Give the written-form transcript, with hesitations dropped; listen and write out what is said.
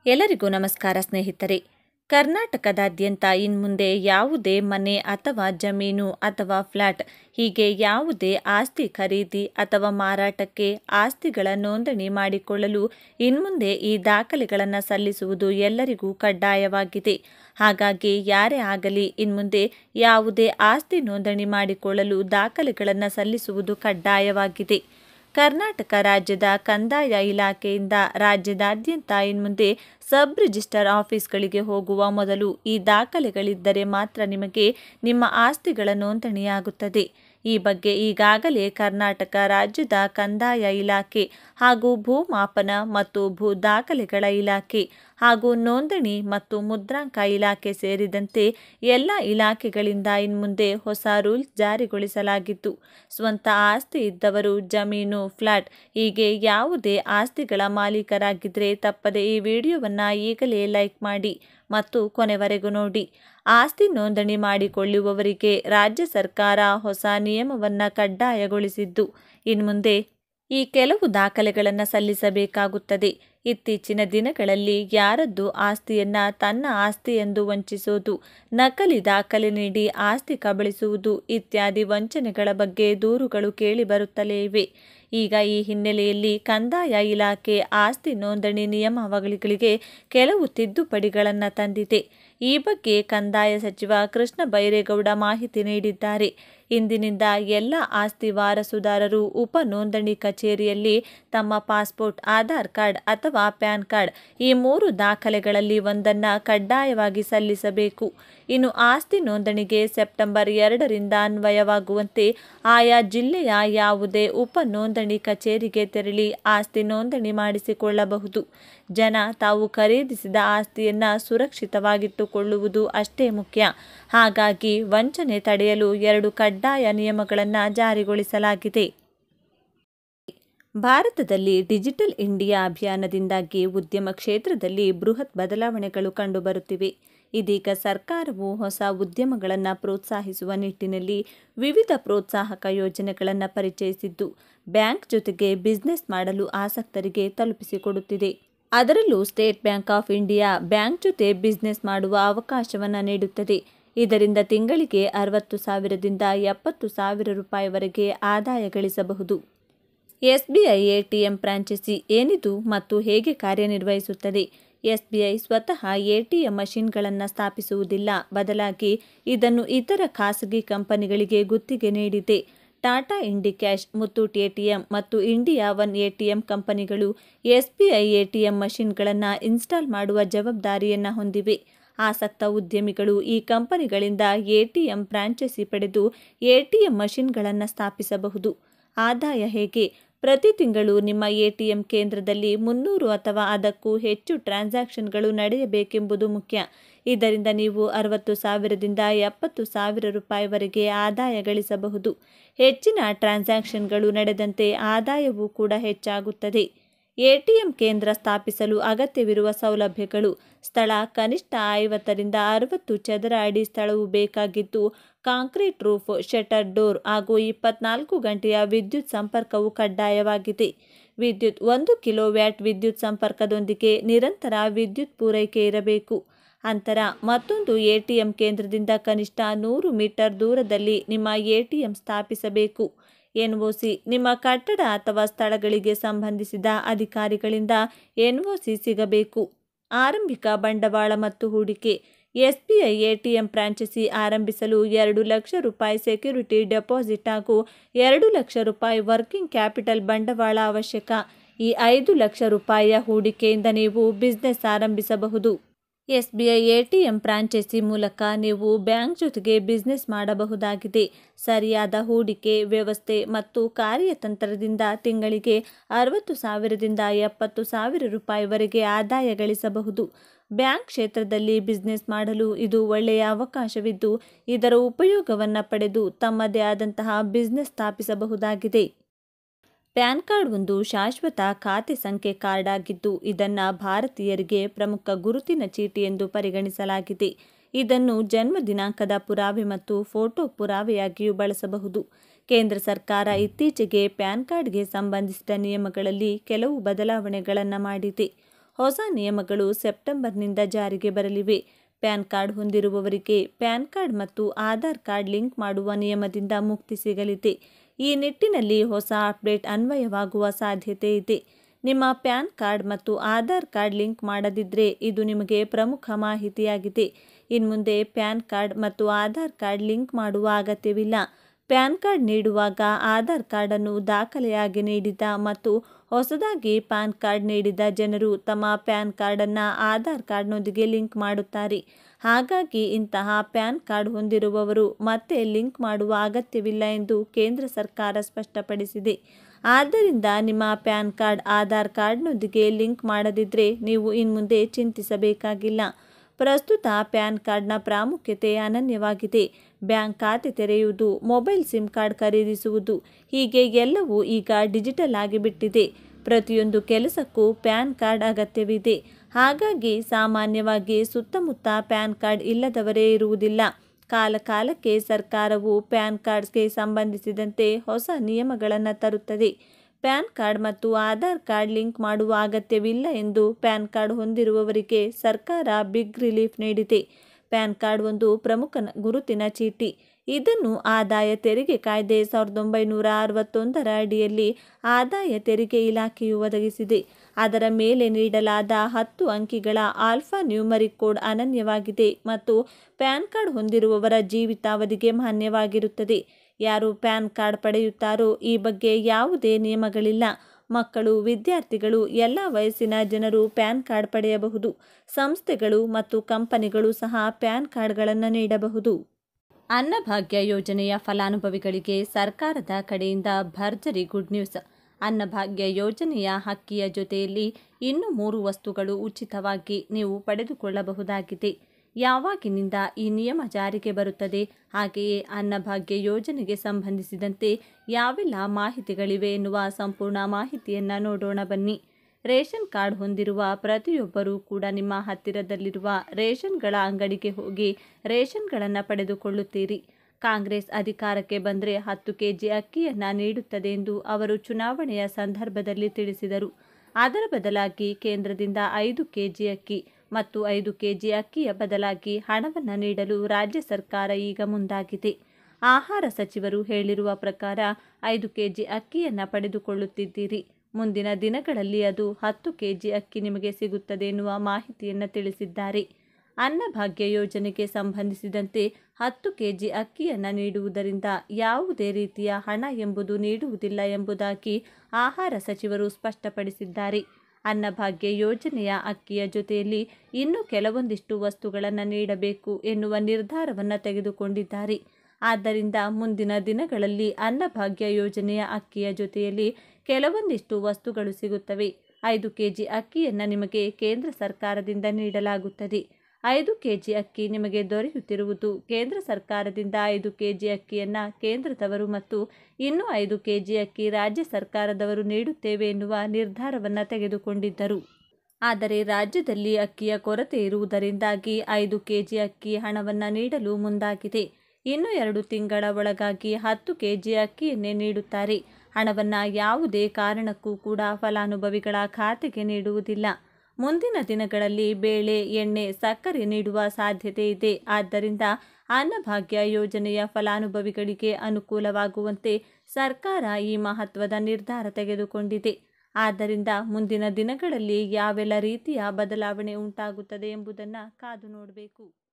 ಎಲ್ಲರಿಗೂ ನಮಸ್ಕಾರ ಸ್ನೇಹಿತರೆ. ಕರ್ನಾಟಕದಾದ್ಯಂತ ಇನ್ಮುಂದೆ ಯಾವುದೇ ಮನೆ ಅಥವಾ ಜಮೀನು ಅಥವಾ ಫ್ಲ್ಯಾಟ್ ಹೀಗೆ ಯಾವುದೇ ಆಸ್ತಿ ಖರೀದಿ ಅಥವಾ ಮಾರಾಟಕ್ಕೆ ಆಸ್ತಿಗಳ ನೋಂದಣಿ ಮಾಡಿಕೊಳ್ಳಲು ಇನ್ಮುಂದೆ ಈ ದಾಖಲೆಗಳನ್ನು ಸಲ್ಲಿಸುವುದು ಎಲ್ಲರಿಗೂ ಕಡ್ಡಾಯವಾಗಿದೆ. ಹಾಗಾಗಿ ಯಾರೇ ಆಗಲಿ ಇನ್ಮುಂದೆ ಯಾವುದೇ ಆಸ್ತಿ ನೋಂದಣಿ ಮಾಡಿಕೊಳ್ಳಲು ದಾಖಲೆಗಳನ್ನು ಸಲ್ಲಿಸುವುದು ಕಡ್ಡಾಯವಾಗಿದೆ. ಕರ್ನಾಟಕ ರಾಜ್ಯದ ಕಂದಾಯ ಇಲಾಖೆಯಿಂದ ರಾಜ್ಯದಾದ್ಯಂತ ಇನ್ಮುಂದೆ ಸಬ್ ರಿಜಿಸ್ಟರ್ ಆಫೀಸ್ಗಳಿಗೆ ಹೋಗುವ ಮೊದಲು ಈ ದಾಖಲೆಗಳಿದ್ದರೆ ಮಾತ್ರ ನಿಮಗೆ ನಿಮ್ಮ ಆಸ್ತಿಗಳ ನೋಂದಣಿಯಾಗುತ್ತದೆ. ಈ ಬಗ್ಗೆ ಈಗಾಗಲೇ ಕರ್ನಾಟಕ ರಾಜ್ಯದ ಕಂದಾಯ ಇಲಾಖೆ ಹಾಗೂ ಭೂಮಾಪನ ಮತ್ತು ಭೂ ದಾಖಲೆಗಳ ಇಲಾಖೆ ಹಾಗೂ ನೋಂದಣಿ ಮತ್ತು ಮುದ್ರಾಂಕ ಇಲಾಖೆ ಸೇರಿದಂತೆ ಎಲ್ಲ ಇಲಾಖೆಗಳಿಂದ ಇನ್ಮುಂದೆ ಹೊಸ ರೂಲ್ಸ್ ಜಾರಿಗೊಳಿಸಲಾಗಿದ್ದು, ಸ್ವಂತ ಆಸ್ತಿ ಇದ್ದವರು ಜಮೀನು, ಫ್ಲ್ಯಾಟ್ ಹೀಗೆ ಯಾವುದೇ ಆಸ್ತಿಗಳ ಮಾಲೀಕರಾಗಿದ್ದರೆ ತಪ್ಪದೆ ಈ ವಿಡಿಯೋವನ್ನು ಈಗಲೇ ಲೈಕ್ ಮಾಡಿ ಮತ್ತು ಕೊನೆವರೆಗೂ ನೋಡಿ. ಆಸ್ತಿ ನೋಂದಣಿ ಮಾಡಿಕೊಳ್ಳುವವರಿಗೆ ರಾಜ್ಯ ಸರ್ಕಾರ ಹೊಸ ನಿಯಮವನ್ನು ಕಡ್ಡಾಯಗೊಳಿಸಿದ್ದು, ಇನ್ಮುಂದೆ ಈ ಕೆಲವು ದಾಖಲೆಗಳನ್ನು ಸಲ್ಲಿಸಬೇಕಾಗುತ್ತದೆ. ಇತ್ತೀಚಿನ ದಿನಗಳಲ್ಲಿ ಯಾರದ್ದು ಆಸ್ತಿಯನ್ನ ತನ್ನ ಆಸ್ತಿ ಎಂದು ವಂಚಿಸೋದು, ನಕಲಿ ದಾಖಲೆ ನೀಡಿ ಆಸ್ತಿ ಕಬಳಿಸುವುದು ಇತ್ಯಾದಿ ವಂಚನೆಗಳ ಬಗ್ಗೆ ದೂರುಗಳು ಕೇಳಿಬರುತ್ತಲೇ ಇವೆ. ಈಗ ಈ ಹಿನ್ನೆಲೆಯಲ್ಲಿ ಕಂದಾಯ ಇಲಾಖೆ ಆಸ್ತಿ ನೋಂದಣಿ ನಿಯಮಾವಳಿಗಳಿಗೆ ಕೆಲವು ತಿದ್ದುಪಡಿಗಳನ್ನು ತಂದಿದೆ. ಈ ಬಗ್ಗೆ ಕಂದಾಯ ಸಚಿವ ಕೃಷ್ಣ ಬೈರೇಗೌಡ ಮಾಹಿತಿ ನೀಡಿದ್ದಾರೆ. ಇಂದಿನಿಂದ ಎಲ್ಲ ಆಸ್ತಿ ವಾರಸುದಾರರು ಉಪ ನೋಂದಣಿ ಕಚೇರಿಯಲ್ಲಿ ತಮ್ಮ ಪಾಸ್ಪೋರ್ಟ್, ಆಧಾರ್ ಕಾರ್ಡ್ ಅಥವಾ ಪ್ಯಾನ್ ಕಾರ್ಡ್ ಈ 3 ದಾಖಲೆಗಳಲ್ಲಿ ಒಂದನ್ನು ಕಡ್ಡಾಯವಾಗಿ ಸಲ್ಲಿಸಬೇಕು. ಇನ್ನು ಆಸ್ತಿ ನೋಂದಣಿಗೆ ಸೆಪ್ಟೆಂಬರ್ 2ರಿಂದ ಅನ್ವಯವಾಗುವಂತೆ ಆಯಾ ಜಿಲ್ಲೆಯ ಯಾವುದೇ ಉಪ ನೋಂದಣಿ ಕಚೇರಿಗೆ ತೆರಳಿ ಆಸ್ತಿ ನೋಂದಣಿ ಮಾಡಿಸಿಕೊಳ್ಳಬಹುದು. ಜನ ತಾವು ಖರೀದಿಸಿದ ಆಸ್ತಿಯನ್ನು ಸುರಕ್ಷಿತವಾಗಿಟ್ಟುಕೊಳ್ಳುವುದು ಅಷ್ಟೇ ಮುಖ್ಯ. ಹಾಗಾಗಿ ವಂಚನೆ ತಡೆಯಲು 2 ಕಡ್ಡಾಯ ನಿಯಮಗಳನ್ನು ಜಾರಿಗೊಳಿಸಲಾಗಿದೆ. ಭಾರತದಲ್ಲಿ ಡಿಜಿಟಲ್ ಇಂಡಿಯಾ ಅಭಿಯಾನದಿಂದಾಗಿ ಉದ್ಯಮ ಕ್ಷೇತ್ರದಲ್ಲಿ ಬೃಹತ್ ಬದಲಾವಣೆಗಳು ಕಂಡುಬರುತ್ತಿವೆ. ಇದೀಗ ಸರ್ಕಾರವು ಹೊಸ ಉದ್ಯಮಗಳನ್ನು ಪ್ರೋತ್ಸಾಹಿಸುವ ನಿಟ್ಟಿನಲ್ಲಿ ವಿವಿಧ ಪ್ರೋತ್ಸಾಹಕ ಯೋಜನೆಗಳನ್ನು ಪರಿಚಯಿಸಿದ್ದು, ಬ್ಯಾಂಕ್ ಜೊತೆಗೆ ಬಿಸಿನೆಸ್ ಮಾಡಲು ಆಸಕ್ತರಿಗೆ ತಲುಪಿಸಿಕೊಡುತ್ತಿದೆ. ಅದರಲ್ಲೂ State Bank of India bank ಜೊತೆ ಬಿಸಿನೆಸ್ ಮಾಡುವ ಅವಕಾಶವನ್ನು ನೀಡುತ್ತದೆ. ಇದರಿಂದ ತಿಂಗಳಿಗೆ 60,000ದಿಂದ 70,000 ರೂಪಾಯಿವರೆಗೆ ಆದಾಯ ಗಳಿಸಬಹುದು. ಎಸ್ಬಿಐ ಎಟಿಎಂ ಫ್ರಾಂಚೈಸಿ ಏನಿದು ಮತ್ತು ಹೇಗೆ ಕಾರ್ಯನಿರ್ವಹಿಸುತ್ತದೆ? ಎಸ್ಬಿಐ ಸ್ವತಃ ಎಟಿಎಂ ಮಷಿನ್ಗಳನ್ನು ಸ್ಥಾಪಿಸುವುದಿಲ್ಲ, ಬದಲಾಗಿ ಇದನ್ನು ಇತರ ಖಾಸಗಿ ಕಂಪನಿಗಳಿಗೆ ಗುತ್ತಿಗೆ ನೀಡಿದೆ. ಟಾಟಾ ಇಂಡಿಕ್ಯಾಶ್, ಮುತ್ತೂಟ್ ಎಟಿಎಂ ಮತ್ತು ಇಂಡಿಯಾ ಒನ್ ಎಟಿಎಂ ಕಂಪನಿಗಳು ಎಸ್ಬಿಐ ಎಟಿಎಂ ಮಷಿನ್ಗಳನ್ನು ಇನ್ಸ್ಟಾಲ್ ಮಾಡುವ ಜವಾಬ್ದಾರಿಯನ್ನು ಹೊಂದಿವೆ. ಆಸಕ್ತ ಉದ್ಯಮಿಗಳು ಈ ಕಂಪನಿಗಳಿಂದ ಎಟಿಎಂ ಫ್ರಾಂಚೈಸಿ ಪಡೆದು ಎಟಿಎಂ ಮಷಿನ್ಗಳನ್ನು ಸ್ಥಾಪಿಸಬಹುದು. ಆದಾಯ ಹೇಗೆ? ಪ್ರತಿ ತಿಂಗಳು ನಿಮ್ಮ ಎಟಿಎಂ ಕೇಂದ್ರದಲ್ಲಿ 300 ಅಥವಾ ಅದಕ್ಕೂ ಹೆಚ್ಚು ಟ್ರಾನ್ಸಾಕ್ಷನ್ಗಳು ನಡೆಯಬೇಕೆಂಬುದು ಮುಖ್ಯ. ಇದರಿಂದ ನೀವು 60,000ದಿಂದ 70,000 ರೂಪಾಯಿವರೆಗೆ ಆದಾಯ ಗಳಿಸಬಹುದು. ಹೆಚ್ಚಿನ ಟ್ರಾನ್ಸಾಕ್ಷನ್ಗಳು ನಡೆದಂತೆ ಆದಾಯವೂ ಕೂಡ ಹೆಚ್ಚಾಗುತ್ತದೆ. ಎಟಿಎಂ ಕೇಂದ್ರ ಸ್ಥಾಪಿಸಲು ಅಗತ್ಯವಿರುವ ಸೌಲಭ್ಯಗಳು: ಸ್ಥಳ ಕನಿಷ್ಠ 50ರಿಂದ 60 ಚದರ ಅಡಿ ಸ್ಥಳವು ಬೇಕಾಗಿದ್ದು, ಕಾಂಕ್ರೀಟ್ ರೂಫ್, ಶಟರ್ ಡೋರ್ ಹಾಗೂ 24 ಗಂಟೆಯ ವಿದ್ಯುತ್ ಸಂಪರ್ಕವು ಕಡ್ಡಾಯವಾಗಿದೆ. ವಿದ್ಯುತ್ 1 ಕಿಲೋವ್ಯಾಟ್ ವಿದ್ಯುತ್ ಸಂಪರ್ಕದೊಂದಿಗೆ ನಿರಂತರ ವಿದ್ಯುತ್ ಪೂರೈಕೆ ಇರಬೇಕು. ಅಂತರ: ಮತ್ತೊಂದು ಎಟಿಎಂ ಕೇಂದ್ರದಿಂದ ಕನಿಷ್ಠ 100 ಮೀಟರ್ ದೂರದಲ್ಲಿ ನಿಮ್ಮ ಎಟಿಎಂ ಸ್ಥಾಪಿಸಬೇಕು. ಎನ್ಒಸಿ: ನಿಮ್ಮ ಕಟ್ಟಡ ಅಥವಾ ಸ್ಥಳಗಳಿಗೆ ಸಂಬಂಧಿಸಿದ ಅಧಿಕಾರಿಗಳಿಂದ ಎನ್ಒಸಿ ಸಿಗಬೇಕು. ಆರಂಭಿಕ ಬಂಡವಾಳ ಮತ್ತು ಹೂಡಿಕೆ: ಎಸ್ಬಿಐ ಎಟಿಎಂ ಫ್ರಾಂಚೈಸಿ ಆರಂಭಿಸಲು 2 ಲಕ್ಷ ರೂಪಾಯಿ ಸೆಕ್ಯೂರಿಟಿ ಡೆಪಾಸಿಟ್ ಹಾಗೂ 2 ಲಕ್ಷ ರೂಪಾಯಿ ವರ್ಕಿಂಗ್ ಕ್ಯಾಪಿಟಲ್ ಬಂಡವಾಳ ಅವಶ್ಯಕ. ಈ 5 ಲಕ್ಷ ರೂಪಾಯಿಯ ಹೂಡಿಕೆಯಿಂದ ನೀವು ಬಿಸಿನೆಸ್ ಆರಂಭಿಸಬಹುದು. ಎಸ್ಬಿಐ ಎಟಿಎಂ ಫ್ರಾಂಚೈಸಿ ಮೂಲಕ ನೀವು ಬ್ಯಾಂಕ್ ಜೊತೆಗೆ ಬಿಸಿನೆಸ್ ಮಾಡಬಹುದಾಗಿದೆ. ಸರಿಯಾದ ಹೂಡಿಕೆ ವ್ಯವಸ್ಥೆ ಮತ್ತು ಕಾರ್ಯತಂತ್ರದಿಂದ ತಿಂಗಳಿಗೆ 60,000ದಿಂದ 70,000 ರೂಪಾಯಿವರೆಗೆ ಆದಾಯ ಗಳಿಸಬಹುದು. ಬ್ಯಾಂಕ್ ಕ್ಷೇತ್ರದಲ್ಲಿ ಬಿಸಿನೆಸ್ ಮಾಡಲು ಇದು ಒಳ್ಳೆಯ ಅವಕಾಶವಿದ್ದು, ಇದರ ಉಪಯೋಗವನ್ನು ಪಡೆದು ತಮ್ಮದೇ ಆದಂತಹ ಬಿಸಿನೆಸ್ ಸ್ಥಾಪಿಸಬಹುದಾಗಿದೆ. ಪ್ಯಾನ್ ಕಾರ್ಡ್ ಒಂದು ಶಾಶ್ವತ ಖಾತೆ ಸಂಖ್ಯೆ ಕಾರ್ಡ್ ಆಗಿದ್ದು, ಇದನ್ನು ಭಾರತೀಯರಿಗೆ ಪ್ರಮುಖ ಗುರುತಿನ ಚೀಟಿ ಎಂದು ಪರಿಗಣಿಸಲಾಗಿದೆ. ಇದನ್ನು ಜನ್ಮ ದಿನಾಂಕದ ಪುರಾವೆ ಮತ್ತು ಫೋಟೋ ಪುರಾವೆಯಾಗಿಯೂ ಬಳಸಬಹುದು. ಕೇಂದ್ರ ಸರ್ಕಾರ ಇತ್ತೀಚೆಗೆ ಪ್ಯಾನ್ ಕಾರ್ಡ್ಗೆ ಸಂಬಂಧಿಸಿದ ನಿಯಮಗಳಲ್ಲಿ ಕೆಲವು ಬದಲಾವಣೆಗಳನ್ನು ಮಾಡಿದೆ. ಹೊಸ ನಿಯಮಗಳು ಸೆಪ್ಟೆಂಬರ್ನಿಂದ ಜಾರಿಗೆ ಬರಲಿವೆ. ಪ್ಯಾನ್ ಕಾರ್ಡ್ ಹೊಂದಿರುವವರಿಗೆ ಪ್ಯಾನ್ ಕಾರ್ಡ್ ಮತ್ತು ಆಧಾರ್ ಕಾರ್ಡ್ ಲಿಂಕ್ ಮಾಡುವ ನಿಯಮದಿಂದ ಮುಕ್ತಿ ಸಿಗಲಿದೆ. ಈ ನಿಟ್ಟಿನಲ್ಲಿ ಹೊಸ ಅಪ್ಡೇಟ್ ಅನ್ವಯವಾಗುವ ಸಾಧ್ಯತೆ ಇದೆ. ನಿಮ್ಮ ಪ್ಯಾನ್ ಕಾರ್ಡ್ ಮತ್ತು ಆಧಾರ್ ಕಾರ್ಡ್ ಲಿಂಕ್ ಮಾಡದಿದ್ದರೆ ಇದು ನಿಮಗೆ ಪ್ರಮುಖ ಮಾಹಿತಿಯಾಗಿದೆ. ಇನ್ಮುಂದೆ ಪ್ಯಾನ್ ಕಾರ್ಡ್ ಮತ್ತು ಆಧಾರ್ ಕಾರ್ಡ್ ಲಿಂಕ್ ಮಾಡುವ ಅಗತ್ಯವಿಲ್ಲ. ಪ್ಯಾನ್ ಕಾರ್ಡ್ ನೀಡುವಾಗ ಆಧಾರ್ ಕಾರ್ಡನ್ನು ದಾಖಲೆಯಾಗಿ ನೀಡಿದ ಮತ್ತು ಹೊಸದಾಗಿ ಪ್ಯಾನ್ ಕಾರ್ಡ್ ನೀಡಿದ ಜನರು ತಮ್ಮ ಪ್ಯಾನ್ ಕಾರ್ಡನ್ನು ಆಧಾರ್ ಕಾರ್ಡ್ನೊಂದಿಗೆ ಲಿಂಕ್ ಮಾಡುತ್ತಾರೆ. ಹಾಗಾಗಿ ಇಂತಹ ಪ್ಯಾನ್ ಕಾರ್ಡ್ ಹೊಂದಿರುವವರು ಮತ್ತೆ ಲಿಂಕ್ ಮಾಡುವ ಅಗತ್ಯವಿಲ್ಲ ಎಂದು ಕೇಂದ್ರ ಸರ್ಕಾರ ಸ್ಪಷ್ಟಪಡಿಸಿದೆ. ಆದ್ದರಿಂದ ನಿಮ್ಮ ಪ್ಯಾನ್ ಕಾರ್ಡ್ ಆಧಾರ್ ಕಾರ್ಡ್ನೊಂದಿಗೆ ಲಿಂಕ್ ಮಾಡದಿದ್ದರೆ ನೀವು ಇನ್ಮುಂದೆ ಚಿಂತಿಸಬೇಕಾಗಿಲ್ಲ. ಪ್ರಸ್ತುತ ಪ್ಯಾನ್ ಕಾರ್ಡ್ನ ಪ್ರಾಮುಖ್ಯತೆ ಅನನ್ಯವಾಗಿದೆ. ಬ್ಯಾಂಕ್ ಖಾತೆ ತೆರೆಯುವುದು, ಮೊಬೈಲ್ ಸಿಮ್ ಕಾರ್ಡ್ ಖರೀದಿಸುವುದು ಹೀಗೆ ಎಲ್ಲವೂ ಈಗ ಡಿಜಿಟಲ್ ಆಗಿಬಿಟ್ಟಿದೆ. ಪ್ರತಿಯೊಂದು ಕೆಲಸಕ್ಕೂ ಪ್ಯಾನ್ ಕಾರ್ಡ್ ಅಗತ್ಯವಿದೆ. ಹಾಗಾಗಿ ಸಾಮಾನ್ಯವಾಗಿ ಸುತ್ತಮುತ್ತ ಪ್ಯಾನ್ ಕಾರ್ಡ್ ಇಲ್ಲದವರೇ ಇರುವುದಿಲ್ಲ. ಕಾಲಕಾಲಕ್ಕೆ ಸರ್ಕಾರವು ಪ್ಯಾನ್ ಕಾರ್ಡ್ಗೆ ಸಂಬಂಧಿಸಿದಂತೆ ಹೊಸ ನಿಯಮಗಳನ್ನು ತರುತ್ತದೆ. ಪ್ಯಾನ್ ಕಾರ್ಡ್ ಮತ್ತು ಆಧಾರ್ ಕಾರ್ಡ್ ಲಿಂಕ್ ಮಾಡುವ ಅಗತ್ಯವಿಲ್ಲ ಎಂದು ಪ್ಯಾನ್ ಕಾರ್ಡ್ ಹೊಂದಿರುವವರಿಗೆ ಸರ್ಕಾರ ಬಿಗ್ ರಿಲೀಫ್ ನೀಡಿದೆ. ಪ್ಯಾನ್ ಕಾರ್ಡ್ ಒಂದು ಪ್ರಮುಖ ಗುರುತಿನ ಚೀಟಿ. ಇದನ್ನು ಆದಾಯ ತೆರಿಗೆ ಕಾಯ್ದೆ 1961ರ ಅಡಿಯಲ್ಲಿ ಆದಾಯ ತೆರಿಗೆ ಇಲಾಖೆಯು ಒದಗಿಸಿದೆ. ಅದರ ಮೇಲೆ ನೀಡಲಾದ 10 ಅಂಕಿಗಳ ಆಲ್ಫಾ ನ್ಯೂಮರಿಕ್ ಕೋಡ್ ಅನನ್ಯವಾಗಿದೆ ಮತ್ತು ಪ್ಯಾನ್ ಕಾರ್ಡ್ ಹೊಂದಿರುವವರ ಜೀವಿತಾವಧಿಗೆ ಮಾನ್ಯವಾಗಿರುತ್ತದೆ. ಯಾರು ಪ್ಯಾನ್ ಕಾರ್ಡ್ ಪಡೆಯುತ್ತಾರೋ ಈ ಬಗ್ಗೆ ಯಾವುದೇ ನಿಯಮಗಳಿಲ್ಲ. ಮಕ್ಕಳು, ವಿದ್ಯಾರ್ಥಿಗಳು, ಎಲ್ಲ ವಯಸ್ಸಿನ ಜನರು ಪ್ಯಾನ್ ಕಾರ್ಡ್ ಪಡೆಯಬಹುದು. ಸಂಸ್ಥೆಗಳು ಮತ್ತು ಕಂಪನಿಗಳು ಸಹ ಪ್ಯಾನ್ ಕಾರ್ಡ್ಗಳನ್ನು ನೀಡಬಹುದು. ಅನ್ನಭಾಗ್ಯ ಯೋಜನೆಯ ಫಲಾನುಭವಿಗಳಿಗೆ ಸರ್ಕಾರದ ಕಡೆಯಿಂದ ಭರ್ಜರಿ ಗುಡ್ ನ್ಯೂಸ್. ಅನ್ನಭಾಗ್ಯ ಯೋಜನೆಯ ಅಕ್ಕಿಯ ಜೊತೆಯಲ್ಲಿ ಇನ್ನೂ 3 ವಸ್ತುಗಳು ಉಚಿತವಾಗಿ ನೀವು ಪಡೆದುಕೊಳ್ಳಬಹುದಾಗಿದೆ. ಯಾವಾಗಿನಿಂದ ಈ ನಿಯಮ ಜಾರಿಗೆ ಬರುತ್ತದೆ, ಹಾಗೆಯೇ ಅನ್ನಭಾಗ್ಯ ಯೋಜನೆಗೆ ಸಂಬಂಧಿಸಿದಂತೆ ಯಾವೆಲ್ಲ ಮಾಹಿತಿಗಳಿವೆ ಎನ್ನುವ ಸಂಪೂರ್ಣ ಮಾಹಿತಿಯನ್ನು ನೋಡೋಣ ಬನ್ನಿ. ರೇಷನ್ ಕಾರ್ಡ್ ಹೊಂದಿರುವ ಪ್ರತಿಯೊಬ್ಬರೂ ಕೂಡ ನಿಮ್ಮ ಹತ್ತಿರದಲ್ಲಿರುವ ರೇಷನ್ಗಳ ಅಂಗಡಿಗೆ ಹೋಗಿ ರೇಷನ್ಗಳನ್ನು ಪಡೆದುಕೊಳ್ಳುತ್ತೀರಿ. ಕಾಂಗ್ರೆಸ್ ಅಧಿಕಾರಕ್ಕೆ ಬಂದರೆ 10 ಕೆಜಿ ಅಕ್ಕಿಯನ್ನು ನೀಡುತ್ತದೆ ಎಂದು ಅವರು ಚುನಾವಣೆಯ ಸಂದರ್ಭದಲ್ಲಿ ತಿಳಿಸಿದರು. ಅದರ ಬದಲಾಗಿ ಕೇಂದ್ರದಿಂದ 5 ಕೆಜಿ ಅಕ್ಕಿ ಮತ್ತು 5 ಕೆಜಿ ಅಕ್ಕಿಯ ಬದಲಾಗಿ ಹಣವನ್ನು ನೀಡಲು ರಾಜ್ಯ ಸರ್ಕಾರ ಈಗ ಮುಂದಾಗಿದೆ. ಆಹಾರ ಸಚಿವರು ಹೇಳಿರುವ ಪ್ರಕಾರ 5 ಕೆಜಿ ಅಕ್ಕಿಯನ್ನು ಪಡೆದುಕೊಳ್ಳುತ್ತಿದ್ದೀರಿ. ಮುಂದಿನ ದಿನಗಳಲ್ಲಿ ಅದು 10 ಕೆಜಿ ಅಕ್ಕಿ ನಿಮಗೆ ಸಿಗುತ್ತದೆ ಎನ್ನುವ ಮಾಹಿತಿಯನ್ನು ತಿಳಿಸಿದ್ದಾರೆ. ಅನ್ನಭಾಗ್ಯ ಯೋಜನೆಗೆ ಸಂಬಂಧಿಸಿದಂತೆ 10 ಕೆಜಿ ಅಕ್ಕಿಯನ್ನು ನೀಡುವುದರಿಂದ ಯಾವುದೇ ರೀತಿಯ ಹಣ ಎಂಬುದು ನೀಡುವುದಿಲ್ಲ ಎಂಬುದಾಗಿ ಆಹಾರ ಸಚಿವರು ಸ್ಪಷ್ಟಪಡಿಸಿದ್ದಾರೆ. ಅನ್ನಭಾಗ್ಯ ಯೋಜನೆಯ ಅಕ್ಕಿಯ ಜೊತೆಯಲ್ಲಿ ಇನ್ನೂ ಕೆಲವೊಂದಿಷ್ಟು ವಸ್ತುಗಳನ್ನು ನೀಡಬೇಕು ಎನ್ನುವ ನಿರ್ಧಾರವನ್ನು ತೆಗೆದುಕೊಂಡಿದ್ದಾರೆ. ಆದ್ದರಿಂದ ಮುಂದಿನ ದಿನಗಳಲ್ಲಿ ಅನ್ನಭಾಗ್ಯ ಯೋಜನೆಯ ಅಕ್ಕಿಯ ಜೊತೆಯಲ್ಲಿ ಕೆಲವೊಂದಿಷ್ಟು ವಸ್ತುಗಳು ಸಿಗುತ್ತವೆ. 5 ಕೆಜಿ ಅಕ್ಕಿಯನ್ನು ನಿಮಗೆ ಕೇಂದ್ರ ಸರ್ಕಾರದಿಂದ ನೀಡಲಾಗುತ್ತದೆ. 5 ಕೆಜಿ ಅಕ್ಕಿ ನಿಮಗೆ ದೊರೆಯುತ್ತಿರುವುದು ಕೇಂದ್ರ ಸರ್ಕಾರದಿಂದ 5 ಕೆಜಿ ಅಕ್ಕಿಯನ್ನು ಕೇಂದ್ರದವರು ಮತ್ತು ಇನ್ನೂ 5 ಕೆಜಿ ಅಕ್ಕಿ ರಾಜ್ಯ ಸರ್ಕಾರದವರು ನೀಡುತ್ತೇವೆ ಎನ್ನುವ ನಿರ್ಧಾರವನ್ನು ತೆಗೆದುಕೊಂಡಿದ್ದರು. ಆದರೆ ರಾಜ್ಯದಲ್ಲಿ ಅಕ್ಕಿಯ ಕೊರತೆ ಇರುವುದರಿಂದಾಗಿ 5 ಕೆಜಿ ಅಕ್ಕಿ ಹಣವನ್ನು ನೀಡಲು ಮುಂದಾಗಿದೆ. ಇನ್ನು 2 ತಿಂಗಳ ಒಳಗಾಗಿ 10 ಕೆಜಿ ಅಕ್ಕಿಯನ್ನೇ ನೀಡುತ್ತಾರೆ. ಹಣವನ್ನು ಯಾವುದೇ ಕಾರಣಕ್ಕೂ ಕೂಡ ಫಲಾನುಭವಿಗಳ ಖಾತೆಗೆ ನೀಡುವುದಿಲ್ಲ. ಮುಂದಿನ ದಿನಗಳಲ್ಲಿ ಬೇಳೆ, ಎಣ್ಣೆ, ಸಕ್ಕರೆ ನೀಡುವ ಸಾಧ್ಯತೆ ಇದೆ. ಆದ್ದರಿಂದ ಅನ್ನಭಾಗ್ಯ ಯೋಜನೆಯ ಫಲಾನುಭವಿಗಳಿಗೆ ಅನುಕೂಲವಾಗುವಂತೆ ಸರ್ಕಾರ ಈ ಮಹತ್ವದ ನಿರ್ಧಾರ ತೆಗೆದುಕೊಂಡಿದೆ. ಆದ್ದರಿಂದ ಮುಂದಿನ ದಿನಗಳಲ್ಲಿ ಯಾವೆಲ್ಲ ರೀತಿಯ ಬದಲಾವಣೆ ಉಂಟಾಗುತ್ತದೆ ಎಂಬುದನ್ನು ಕಾದು ನೋಡಬೇಕು.